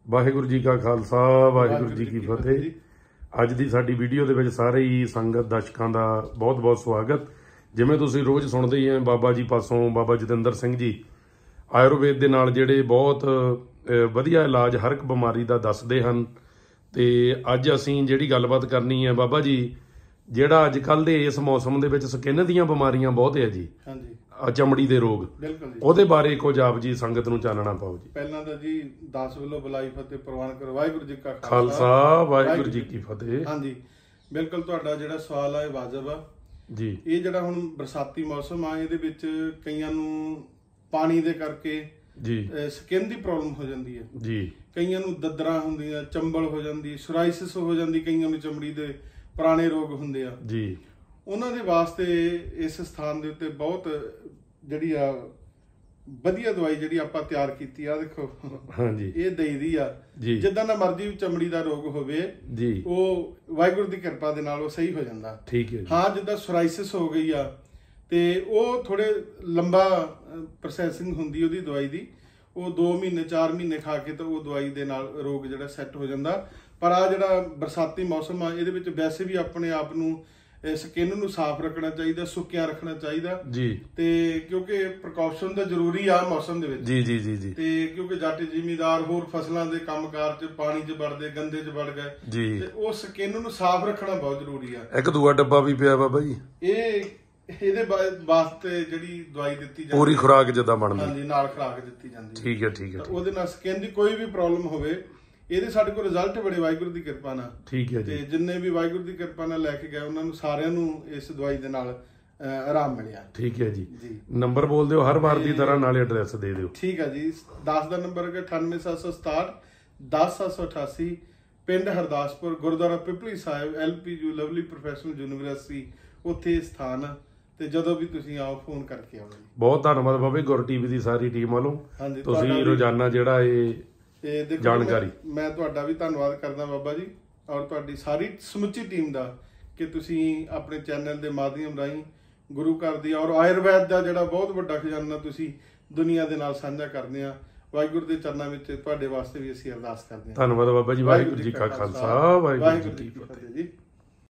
ਵਾਹਿਗੁਰੂ ਜੀ ਕਾ ਖਾਲਸਾ ਵਾਹਿਗੁਰੂ ਜੀ ਕੀ ਫਤਿਹ। ਅੱਜ ਦੀ ਸਾਡੀ ਵੀਡੀਓ ਦੇ ਵਿੱਚ ਸਾਰੇ ਹੀ ਸੰਗਤ ਦਰਸ਼ਕਾਂ ਦਾ ਬਹੁਤ-ਬਹੁਤ ਸਵਾਗਤ। ਜਿਵੇਂ ਤੁਸੀਂ ਰੋਜ਼ ਸੁਣਦੇ ਹੀ ਆ ਬਾਬਾ ਜੀ ਪਾਸੋਂ ਬਾਬਾ ਜਤਿੰਦਰ ਸਿੰਘ ਜੀ ਆਯੁਰਵੇਦ ਦੇ ਨਾਲ ਜਿਹੜੇ ਬਹੁਤ ਵਧੀਆ ਇਲਾਜ ਹਰ ਇੱਕ ਬਿਮਾਰੀ ਦਾ ਦੱਸਦੇ ਹਨ। ਤੇ ਅੱਜ ਅਸੀਂ ਜਿਹੜੀ ਗੱਲਬਾਤ ਕਰਨੀ ਹੈ ਬਾਬਾ ਜੀ, ਜਿਹੜਾ ਅੱਜ ਕੱਲ ਦੇ ਇਸ ਮੌਸਮ ਦੇ ਵਿੱਚ ਸਕਿਨ ਦੀਆਂ ਬਿਮਾਰੀਆਂ ਬਹੁਤ ਹੈ ਜੀ, ਹਾਂਜੀ, ਚਮੜੀ ਦੇ ਰੋਗ, ਉਹਦੇ ਬਾਰੇ ਕੁਝ ਆਪ ਜੀ ਸੰਗਤ ਨੂੰ ਚਾਨਣਾ ਪਾਓ ਜੀ। ਪਹਿਲਾਂ ਤਾਂ ਜੀ 10 ਵੱਲੋਂ ਬੁਲਾਈ ਫਤਿਹ ਪ੍ਰਵਾਨ ਕਰੋ। ਵਾਹਿਗੁਰੂ ਜੀ ਕਾ ਖਾਲਸਾ ਵਾਹਿਗੁਰੂ ਜੀ ਕੀ ਫਤਿਹ। ਹਾਂਜੀ, ਬਿਲਕੁਲ ਤੁਹਾਡਾ ਜਿਹੜਾ ਸਵਾਲ ਆ ਇਹ ਵਾਜਬ ਆ ਜੀ। ਇਹ ਜਿਹੜਾ ਹੁਣ ਬਰਸਾਤੀ ਮੌਸਮ ਆ ਇਹਦੇ ਵਿੱਚ ਕਈਆਂ ਨੂੰ ਪਾਣੀ ਦੇ ਕਰਕੇ ਜੀ ਸਕਿਨ ਦੀ ਪ੍ਰੋਬਲਮ ਹੋ ਜਾਂਦੀ ਹੈ ਜੀ। ਕਈਆਂ ਨੂੰ ਦਦਰਾਂ ਹੁੰਦੀਆਂ, ਚੰਬਲ ਹੋ ਜਾਂਦੀ, ਸੋਰਾਇਸਿਸ ਹੋ ਜਾਂਦੀ, ਕਈਆਂ ਨੂੰ ਚਮੜੀ ਦੇ ਪੁਰਾਣੇ ਰੋਗ ਹੁੰਦੇ ਆ ਜੀ। ਉਹਨਾਂ ਦੇ ਵਾਸਤੇ ਇਸ ਸਥਾਨ ਦੇ ਉੱਤੇ ਬਹੁਤ ਜਿਹੜੀ ਆ ਵਧੀਆ ਦਵਾਈ ਜਿਹੜੀ ਆਪਾਂ ਤਿਆਰ ਕੀਤੀ ਆ, ਦੇਖੋ ਹਾਂਜੀ, ਇਹ ਦੇਈਦੀ ਆ। ਜਿੱਦਾਂ ਦਾ ਮਰਜ਼ੀ ਚਮੜੀ ਦਾ ਰੋਗ ਹੋਵੇ ਜੀ, ਉਹ ਵਾਹਿਗੁਰੂ ਦੀ ਕਿਰਪਾ ਦੇ ਨਾਲ ਉਹ ਸਹੀ ਹੋ ਜਾਂਦਾ। ਠੀਕ ਹੈ। ਹਾਂ, ਜਿੱਦਾਂ ਸੋਰਾਇਸਿਸ ਹੋ ਗਈ ਆ ਤੇ ਉਹ ਥੋੜੇ ਲੰਬਾ ਪ੍ਰੋਸੈਸਿੰਗ ਹੁੰਦੀ ਉਹਦੀ ਦਵਾਈ ਦੀ, ਉਹ 2 ਮਹੀਨੇ 4 ਮਹੀਨੇ ਖਾ ਕੇ ਤਾਂ ਉਹ ਦਵਾਈ ਦੇ ਨਾਲ ਰੋਗ ਜਿਹੜਾ ਸੈੱਟ ਹੋ ਜਾਂਦਾ। ਪਰ ਆ ਜਿਹੜਾ ਬਰਸਾਤੀ ਮੌਸਮ ਆ ਇਹਦੇ ਵਿੱਚ ਵੈਸੇ ਵੀ ਆਪਣੇ ਆਪ ਨੂੰ ਸਕਿਨ ਨੂੰ ਸਾਫ਼ ਰੱਖਣਾ ਚਾਹੀਦਾ, ਸੁੱਕਿਆ ਰੱਖਣਾ ਚਾਹੀਦਾ ਜੀ। ਤੇ ਕਿਉਂਕਿ ਪ੍ਰੀਕਾਸ਼ਨ ਤਾਂ ਜ਼ਰੂਰੀ ਆ ਮੌਸਮ ਦੇ ਵਿੱਚ ਜੀ ਜੀ ਜੀ ਜੀ। ਤੇ ਕਿਉਂਕਿ ਜੱਟ ਜ਼ਿਮੀਂਦਾਰ ਹੋਰ ਫਸਲਾਂ ਦੇ ਕੰਮਕਾਰ 'ਚ ਪਾਣੀ 'ਚ ਵੜਦੇ, ਗੰਦੇ 'ਚ ਵੜ ਗਏ ਜੀ, ਤੇ ਉਹ ਸਕਿਨ ਨੂੰ ਸਾਫ਼ ਰੱਖਣਾ ਬਹੁਤ ਜ਼ਰੂਰੀ ਆ। ਇੱਕ ਦੂਆ ਡੱਬਾ ਵੀ ਪਿਆ ਬਾਬਾ ਜੀ, ਇਹਦੇ ਵਾਸਤੇ ਜਿਹੜੀ ਦਵਾਈ ਦਿੱਤੀ ਜਾਂਦੀ, ਪੂਰੀ ਖੁਰਾਕ ਜਿੱਦਾਂ ਬਣਦੀ, ਹਾਂਜੀ, ਨਾਲ ਖੁਰਾਕ ਦਿੱਤੀ ਜਾਂਦੀ। ਠੀਕ ਹੈ ਠੀਕ ਹੈ। ਉਹਦੇ ਨਾਲ ਸਕਿਨ ਦੀ ਕੋਈ ਵੀ ਪ੍ਰੋਬਲਮ ਹੋਵੇ, ਇਹਦੇ ਸਾਡੇ ਕੋਲ ਰਿਜ਼ਲਟ ਬੜੇ ਵਾਹਿਗੁਰੂ ਦੀ ਕਿਰਪਾ ਨਾਲ। ਠੀਕ ਹੈ ਜੀ। ਤੇ ਜਿੰਨੇ ਵੀ ਵਾਹਿਗੁਰੂ ਦੀ ਕਿਰਪਾ ਨਾਲ ਲੈ ਕੇ ਗਏ ਉਹਨਾਂ ਨੂੰ ਸਾਰਿਆਂ ਨੂੰ ਇਸ ਦਵਾਈ ਦੇ ਨਾਲ ਆਰਾਮ ਮਿਲਿਆ। ਠੀਕ ਹੈ ਜੀ। ਨੰਬਰ ਬੋਲ ਦਿਓ ਹਰ ਵਾਰ ਦੀ ਤਰ੍ਹਾਂ, ਨਾਲੇ ਐਡਰੈਸ ਦੇ ਦਿਓ। ਠੀਕ ਹੈ ਜੀ। 10 ਦਾ ਨੰਬਰ ਹੈ 98767 10788, ਪਿੰਡ Hardaspur, Gurdwara Pipli Sahib, LPU lovely professional university, ਉੱਥੇ ਸਥਾਨ। ਤੇ ਜਦੋਂ ਵੀ ਤੁਸੀਂ ਆਓ ਫੋਨ ਕਰਕੇ ਆਓ। ਬਹੁਤ ਧੰਨਵਾਦ ਬਾਬੇ ਗੁਰ ਟੀਵੀ ਦੀ ਸਾਰੀ ਟੀਮ ਵੱਲੋਂ, ਤੁਸੀਂ ਰੋਜ਼ਾਨਾ ਜਿਹੜਾ ਇਹ ਜਾਣਕਾਰੀ। ਮੈਂ ਤੁਹਾਡਾ ਵੀ ਧੰਨਵਾਦ ਕਰਦਾ ਬਾਬਾ ਜੀ, ਔਰ ਤੁਹਾਡੀ ਸਾਰੀ ਸਮੁੱਚੀ ਟੀਮ ਦਾ, ਕਿ ਤੁਸੀਂ ਆਪਣੇ ਚੈਨਲ ਦੇ ਮਾਧਿਅਮ ਰਾਹੀਂ ਗੁਰੂ ਘਰ ਦੀ ਔਰ ਆਯੁਰਵੈਦ ਦਾ ਜਿਹੜਾ ਬਹੁਤ ਵੱਡਾ ਖਜ਼ਾਨਾ ਤੁਸੀਂ ਦੁਨੀਆ ਦੇ ਨਾਲ ਸਾਂਝਾ ਕਰਦੇ ਆ। ਵਾਹਿਗੁਰੂ ਦੇ ਚਰਨਾਂ ਵਿੱਚ ਤੁਹਾਡੇ ਵਾਸਤੇ ਵੀ ਅਸੀਂ ਅਰਦਾਸ ਕਰਦੇ ਹਾਂ। ਧੰਨਵਾਦ ਬਾਬਾ ਜੀ। ਵਾਹਿਗੁਰੂ ਜੀ ਕਾ ਖਾਲਸਾ ਵਾਹਿਗੁਰੂ ਜੀ ਕੀ ਫਤਿਹ ਜੀ।